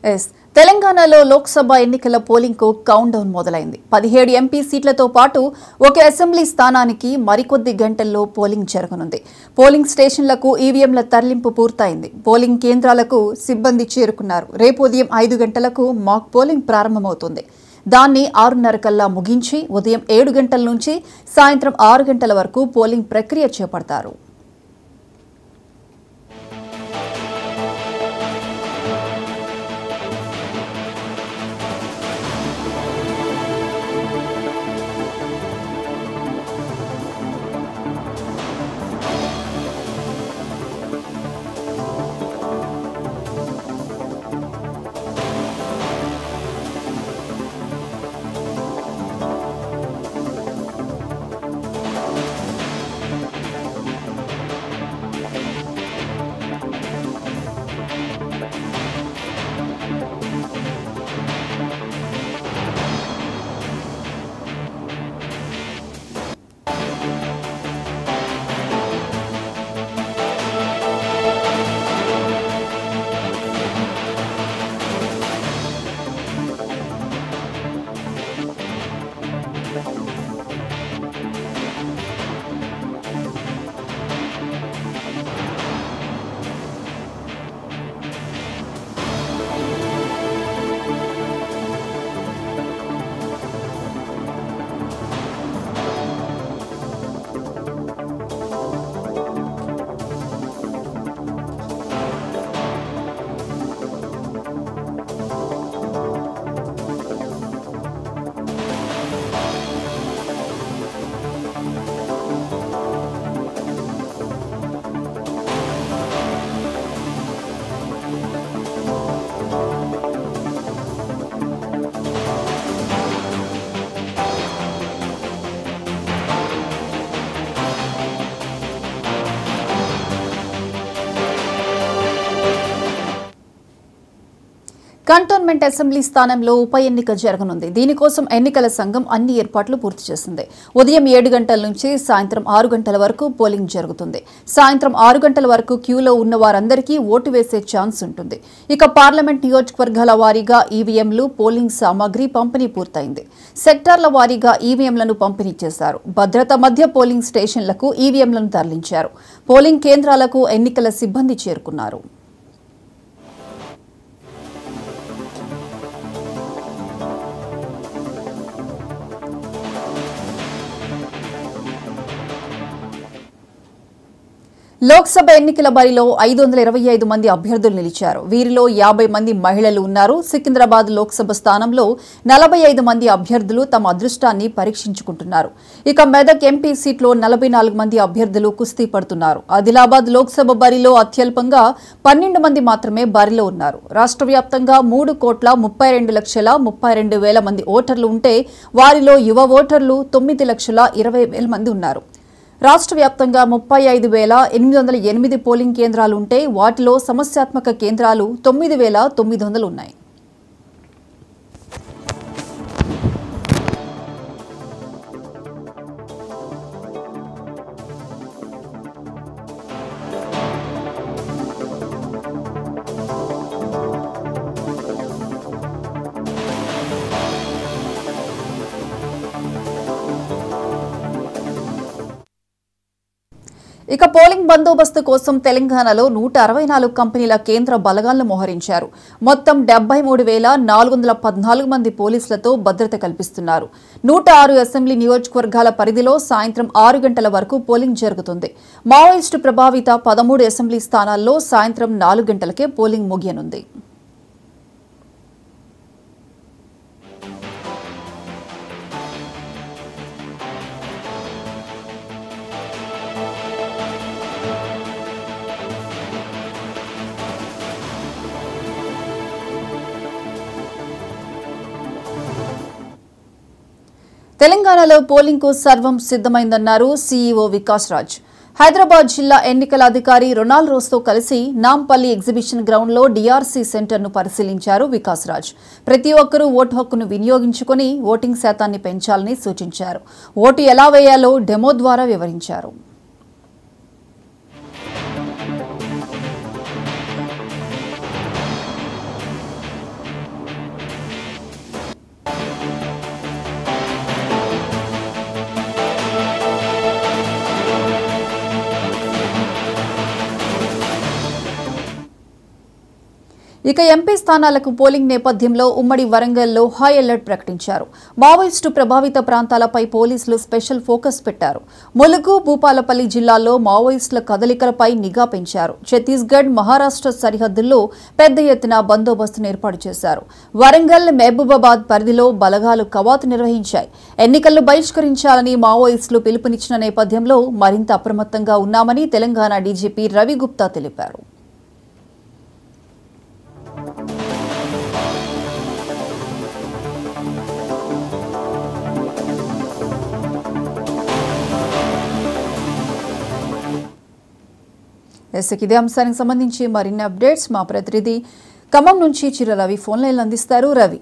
Yes తెలంగాణలో లోక్సభ ఎన్నికల polling కు కౌంట్ డౌన్ మొదలైంది. 17 ఎంపీ సీట్లతో పాటు ఒక అసెంబ్లీ స్థానానికి మరికొద్ది గంటల్లో పోలింగ్ జరగనుంది. పోలింగ్ స్టేషన్లకు ఈవీఎంల తరలింపు పూర్తయింది. పోలింగ్ కేంద్రాలకు సిబ్బంది చేరుకున్నారు. రేపు ఉదయం 5 గంటలకు మాక్ పోలింగ్ ప్రారంభమవుతుంది. దాన్ని 6:30 కల్లా ముగించి ఉదయం 7 గంటల నుంచి సాయంత్రం 6 గంటల వరకు పోలింగ్ ప్రక్రియ చేపడతారు. కంటోన్మెంట్ అసెంబ్లీ స్థానంలో ఉప ఎన్నిక జరగనుంది. దీనికోసం ఎన్నికల సంఘం అన్ని ఏర్పాట్లు పూర్తి చేసింది. ఉదయం 7 గంటల నుంచి సాయంత్రం 6 గంటల వరకు పోలింగ్ జరుగుతుంది. సాయంత్రం 6 గంటల వరకు క్యూలో ఉన్న వారందరికీ ఓటు వేసే ఛాన్స్ ఉంటుంది. ఇక పార్లమెంట్ నియోజకవర్గాల వారీగా ఈవీఎంలు, పోలింగ్ సామాగ్రి పంపిణీ పూర్తయింది. సెక్టార్ల వారీగా ఈవీఎంలను పంపిణీ చేశారు. భద్రత మధ్య పోలింగ్ స్టేషన్లకు ఈవీఎంలను తరలించారు. పోలింగ్ కేంద్రాలకు ఎన్నికల సిబ్బంది చేరుకున్నారు. లోక్సభ ఎన్నికల బరిలో 525 మంది అభ్యర్థులు నిలిచారు. వీరిలో 50 మంది మహిళలు ఉన్నారు. సికింద్రాబాద్ లోక్సభ స్థానంలో 45 మంది అభ్యర్థులు తమ అదృష్టాన్ని పరీక్షించుకుంటున్నారు. ఇక మెదక్ ఎంపీ సీట్లో 44 మంది అభ్యర్థులు కుస్తీ పడుతున్నారు. ఆదిలాబాద్ లోక్సభ బరిలో అత్యల్పంగా 12 మంది మాత్రమే బరిలో ఉన్నారు. రాష్ట్ర వ్యాప్తంగా 3,32,32,000 మంది ఓటర్లు ఉంటే వారిలో యువ ఓటర్లు 9,20,000 మంది ఉన్నారు. రాష్ట్ర వ్యాప్తంగా 35,808 పోలింగ్ కేంద్రాలు ఉంటే వాటిలో సమస్యాత్మక కేంద్రాలు 9,900 ఉన్నాయి. ఇక పోలింగ్ బందోబస్తు కోసం తెలంగాణలో 164 కంపెనీల కేంద్ర బలగాలను మోహరించారు. మొత్తం 73,414 మంది పోలీసులతో భద్రత కల్పిస్తున్నారు. 106 అసెంబ్లీ నియోజకవర్గాల పరిధిలో సాయంత్రం 6 గంటల వరకు పోలింగ్ జరుగుతుంది. మావోయిస్టు ప్రభావిత 13 అసెంబ్లీ స్థానాల్లో సాయంత్రం 4 గంటలకే పోలింగ్ ముగియనుంది. తెలంగాణలో పోలింగ్ కు సర్వం సిద్ధమైందన్నారు సీఈఓ వికాస్ రాజ్. హైదరాబాద్ జిల్లా ఎన్నికల అధికారి రొనాల్డ్ రోస్తో కలిసి నాంపల్లి ఎగ్జిబిషన్ గ్రౌండ్ లో డీఆర్సీ సెంటర్ ను పరిశీలించారు వికాస్ రాజ్. ప్రతి ఒక్కరూ ఓటు హక్కును వినియోగించుకుని ఓటింగ్ శాతాన్ని పెంచాలని సూచించారు. ఓటు ఎలా వేయాలో డెమో ద్వారా వివరించారు. ఇక ఎంపీ స్థానాలకు పోలింగ్ నేపథ్యంలో ఉమ్మడి వరంగల్లో హై అలర్ట్ ప్రకటించారు. మావోయిస్టు ప్రభావిత ప్రాంతాలపై పోలీసులు స్పెషల్ ఫోకస్ పెట్టారు. ములుగు, భూపాలపల్లి జిల్లాల్లో మావోయిస్టుల కదలికలపై నిఘా పెంచారు. ఛత్తీస్గఢ్, మహారాష్ట్ర సరిహద్దుల్లో పెద్ద ఎత్తున బందోబస్తును ఏర్పాటు చేశారు. వరంగల్, మహబూబాబాద్ పరిధిలో బలగాలు కవాతు నిర్వహించాయి. ఎన్నికలను బహిష్కరించాలని మావోయిస్టులు పిలుపునిచ్చిన నేపథ్యంలో మరింత అప్రమత్తంగా ఉన్నామని తెలంగాణ డీజీపీ రవి గుప్తా తెలిపారు. ఇదే అంశానికి సంబంధించి మరిన్ని అప్డేట్స్ మా ప్రతినిధి ఖమ్మం నుంచి చిర రవి ఫోన్ లైన్లు అందిస్తారు. రవి,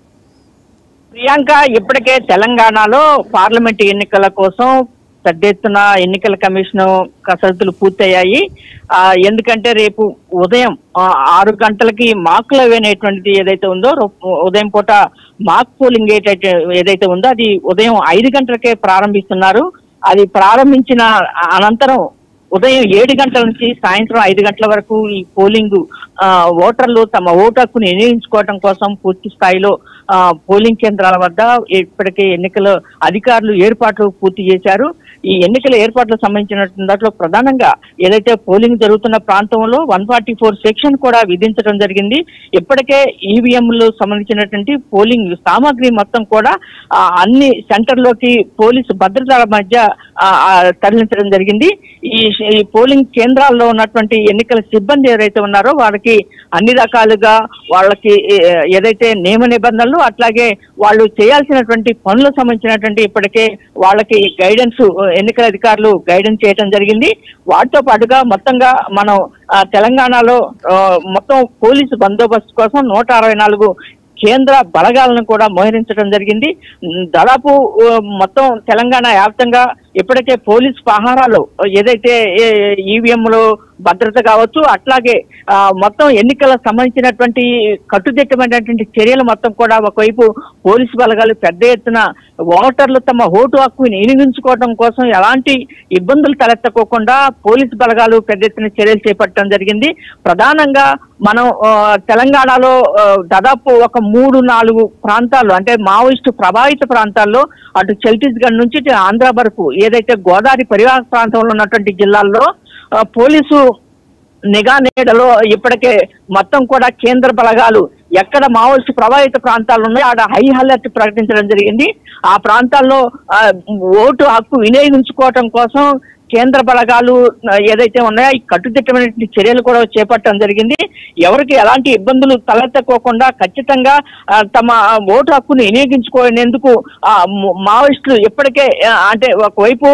ప్రియాంక, ఇప్పటికే తెలంగాణలో పార్లమెంట్ ఎన్నికల కోసం పెద్ద ఎత్తున ఎన్నికల కమిషన్ కసరత్తులు పూర్తయ్యాయి. ఎందుకంటే రేపు ఉదయం 6 గంటలకి మాక్లు అనేటువంటిది ఏదైతే ఉందో, ఉదయం పూట మాక్ పోలింగ్ ఏదైతే ఉందో అది ఉదయం 5 గంటలకే ప్రారంభిస్తున్నారు. అది ప్రారంభించిన అనంతరం ఉదయం 7 గంటల నుంచి సాయంత్రం 5 గంటల వరకు ఈ పోలింగ్ ఓటర్లు తమ ఓటు హక్కును వినియోగించుకోవడం కోసం పూర్తి స్థాయిలో పోలింగ్ కేంద్రాల వద్ద ఇప్పటికే ఎన్నికల అధికారులు ఏర్పాట్లు పూర్తి చేశారు. ఈ ఎన్నికల ఏర్పాట్లకు సంబంధించిన దాంట్లో ప్రధానంగా ఏదైతే పోలింగ్ జరుగుతున్న ప్రాంతంలో 144 సెక్షన్ కూడా విధించడం జరిగింది. ఇప్పటికే ఈవీఎంలు సంబంధించినటువంటి పోలింగ్ సామాగ్రి మొత్తం కూడా అన్ని సెంటర్లోకి పోలీసు భద్రతల మధ్య తరలించడం జరిగింది. ఈ పోలింగ్ కేంద్రాల్లో ఉన్నటువంటి ఎన్నికల సిబ్బంది ఎవరైతే ఉన్నారో వాళ్ళకి అన్ని రకాలుగా వాళ్ళకి ఏదైతే నియమ నిబంధనలు అట్లాగే వాళ్ళు చేయాల్సినటువంటి పనులకు సంబంధించినటువంటి ఇప్పటికే వాళ్ళకి గైడెన్స్ ఎన్నికల అధికారులు గైడెన్స్ చేయడం జరిగింది. వాటితో పాటుగా మొత్తంగా మనం తెలంగాణలో మొత్తం పోలీసు బందోబస్తు కోసం 164 కేంద్ర బలగాలను కూడా మోహరించడం జరిగింది. దాదాపు మొత్తం తెలంగాణ వ్యాప్తంగా ఇప్పటికే పోలీస్ పహారాలు ఏదైతే ఈవీఎంలు భద్రత కావచ్చు, అట్లాగే మొత్తం ఎన్నికలకు సంబంధించినటువంటి కట్టుదిట్టమైనటువంటి చర్యలు మొత్తం కూడా ఒకవైపు పోలీసు బలగాలు పెద్ద ఎత్తున ఓటర్లు తమ ఓటు హక్కుని వినియోగించుకోవడం కోసం ఎలాంటి ఇబ్బందులు తలెత్తకోకుండా పోలీసు బలగాలు పెద్ద ఎత్తున చర్యలు చేపట్టడం జరిగింది. ప్రధానంగా మనం తెలంగాణలో దాదాపు ఒక 3-4 ప్రాంతాల్లో అంటే మావోయిస్టు ప్రభావిత ప్రాంతాల్లో అటు ఛత్తీస్గఢ్ నుంచి ఆంధ్ర వరకు ఏదైతే గోదావరి పరివాహక ప్రాంతంలో ఉన్నటువంటి జిల్లాల్లో పోలీసు నిఘా నీడలో ఇప్పటికే మొత్తం కూడా కేంద్ర బలగాలు ఎక్కడ మావోయిస్టు ప్రభావిత ప్రాంతాలు ఉన్నాయో ఆడ హై అలర్ట్ ప్రకటించడం జరిగింది. ఆ ప్రాంతాల్లో ఓటు హక్కు వినియోగించుకోవటం కోసం కేంద్ర బలగాలు ఏదైతే ఉన్నాయో ఈ కట్టుదిట్టమైన చర్యలు కూడా చేపట్టడం జరిగింది. ఎవరికి ఎలాంటి ఇబ్బందులు తలెత్తకోకుండా ఖచ్చితంగా తమ ఓటు హక్కును వినియోగించుకునేందుకు మావోయిస్టులు ఇప్పటికే అంటే ఒకవైపు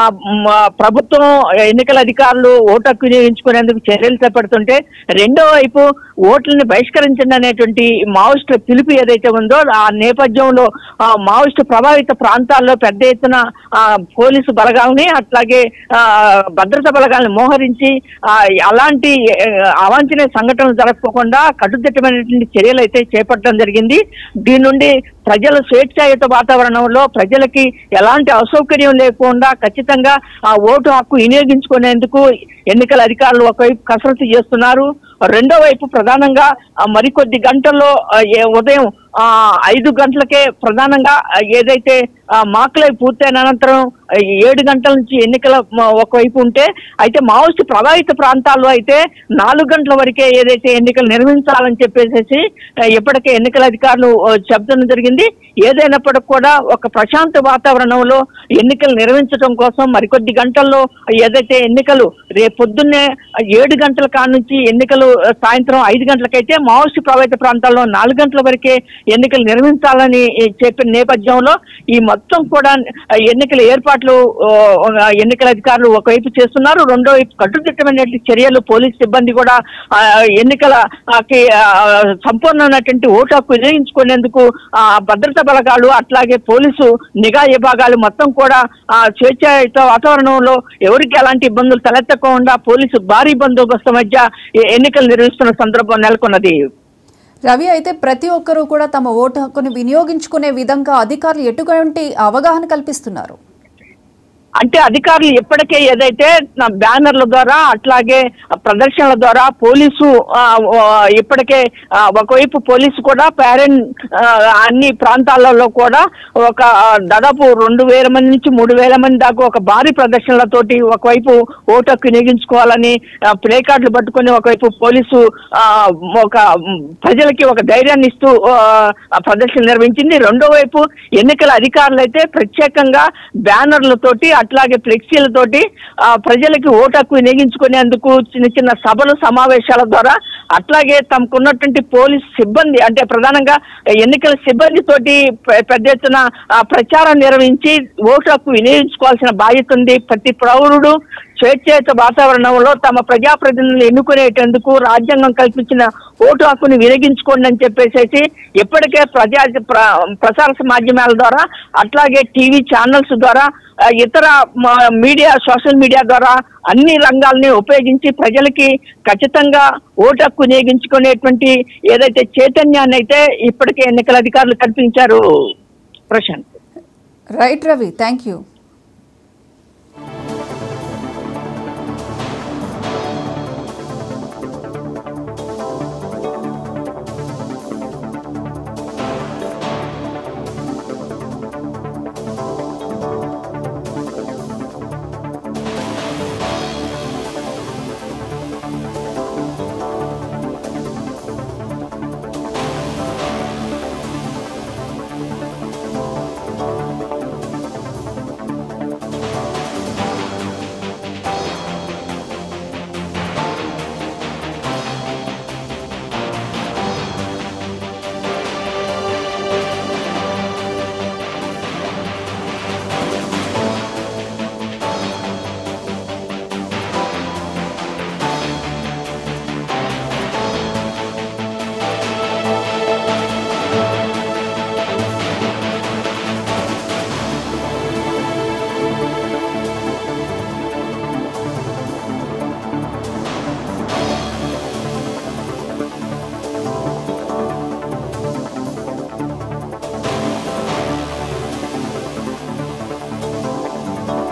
ప్రభుత్వం ఎన్నికల అధికారులు ఓటు హక్కు వినియోగించుకునేందుకు చర్యలు చేపడుతుంటే, రెండో వైపు ఓట్లని బహిష్కరించండి అనేటువంటి మావోయిస్టుల పిలుపు ఏదైతే ఉందో ఆ నేపథ్యంలో మావోయిస్టు ప్రభావిత ప్రాంతాల్లో పెద్ద ఎత్తున పోలీసు బలగాలని అట్లాగే భద్రతా బలగాలను మోహరించి అలాంటి అవాంఛనీయ సంఘటనలు జరగకుండా కట్టుదిట్టమైనటువంటి చర్యలు అయితే చేపట్టడం జరిగింది. దీని నుండి ప్రజల స్వేచ్ఛాయుత వాతావరణంలో ప్రజలకి ఎలాంటి అసౌకర్యం లేకుండా ఖచ్చితంగా ఆ ఓటు హక్కు వినియోగించుకునేందుకు ఎన్నికల అధికారులు ఒకవైపు కసరత్తు చేస్తున్నారు. రెండో వైపు ప్రధానంగా మరికొద్ది గంటల్లో ఉదయం 5 గంటలకే ప్రధానంగా ఏదైతే మాక్లై పూర్తయిన అనంతరం 7 గంటల నుంచి ఎన్నికల ఒకవైపు ఉంటే, అయితే మావోయిస్టు ప్రభావిత ప్రాంతాల్లో అయితే 4 గంటల వరకే ఏదైతే ఎన్నికలు నిర్వహించాలని చెప్పేసి ఇప్పటికే ఎన్నికల అధికారులు చెప్పడం జరిగింది. ఏదైనప్పటికీ కూడా ఒక ప్రశాంత వాతావరణంలో ఎన్నికలు నిర్వహించడం కోసం మరికొద్ది గంటల్లో ఏదైతే ఎన్నికలు రేపు పొద్దున్నే 7 గంటల కాడ నుంచి ఎన్నికలు సాయంత్రం 5 గంటలకైతే మావోయిస్టు ప్రభావిత ప్రాంతాల్లో 4 గంటల వరకే ఎన్నికలు నిర్వహించాలని చెప్పిన నేపథ్యంలో ఈ మొత్తం కూడా ఎన్నికల ఏర్పాట్లు ఎన్నికల అధికారులు ఒకవైపు చేస్తున్నారు. రెండో వైపు కట్టుదిట్టమైన చర్యలు పోలీసు సిబ్బంది కూడా ఎన్నికలకి సంపూర్ణమైనటువంటి ఓటు హక్కు వినియోగించుకునేందుకు భద్రతా బలగాలు అట్లాగే పోలీసు నిఘా విభాగాలు మొత్తం కూడా స్వేచ్ఛాయుత వాతావరణంలో ఎవరికి ఎలాంటి ఇబ్బందులు తలెత్తకుండా పోలీసు భారీ బందోబస్తు మధ్య ఎన్నికలు నిర్వహిస్తున్న సందర్భం నెలకొన్నది. రవి, అయితే ప్రతి ఒక్కరూ కూడా తమ ఓటు హక్కును వినియోగించుకునే విధంగా అధికారులు ఎటువంటి అవగాహన కల్పిస్తున్నారు? అంటే అధికారులు ఇప్పటికే ఏదైతే బ్యానర్ల ద్వారా అట్లాగే ప్రదర్శనల ద్వారా పోలీసు ఇప్పటికే ఒకవైపు పోలీసు కూడా పేరెంట్ అన్ని ప్రాంతాలలో కూడా ఒక దాదాపు 2,000 మంది నుంచి 3,000 మంది దాకా ఒక భారీ ప్రదర్శనలతోటి ఒకవైపు ఓటు హక్కు వినియోగించుకోవాలని ప్లే కార్డులు పట్టుకొని ఒకవైపు పోలీసు ఒక ప్రజలకి ఒక ధైర్యాన్ని ఇస్తూ ప్రదర్శన నిర్వహించింది. రెండో వైపు ఎన్నికల అధికారులు అయితే ప్రత్యేకంగా బ్యానర్లతోటి అట్లాగే ఫ్లెక్సీలతోటి ప్రజలకి ఓటు హక్కు వినియోగించుకునేందుకు చిన్న చిన్న సభలు సమావేశాల ద్వారా అట్లాగే తమకున్నటువంటి పోలీస్ సిబ్బంది అంటే ప్రధానంగా ఎన్నికల సిబ్బంది తోటి పెద్ద ఎత్తున ప్రచారం నిర్వహించి ఓటు హక్కు వినియోగించుకోవాల్సిన బాధ్యత ఉంది. ప్రతి పౌరుడు స్వేచ్ఛాయుత వాతావరణంలో తమ ప్రజాప్రతినిధులను ఎన్నుకునేటందుకు రాజ్యాంగం కల్పించిన ఓటు హక్కుని వినియోగించుకోండి అని చెప్పేసి ఇప్పటికే ప్రసార మాధ్యమాల ద్వారా అట్లాగే టీవీ ఛానల్స్ ద్వారా ఇతర మీడియా సోషల్ మీడియా ద్వారా అన్ని రంగాలని ఉపయోగించి ప్రజలకి ఖచ్చితంగా ఓటు హక్కు వినియోగించుకునేటువంటి ఏదైతే చైతన్యాన్ని అయితే ఇప్పటికే ఎన్నికల అధికారులు కల్పించారు. Prashanth. Right Ravi, thank you.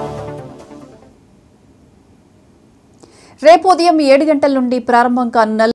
రేపు ఉదయం 7 గంటల నుండి ప్రారంభం కానున్న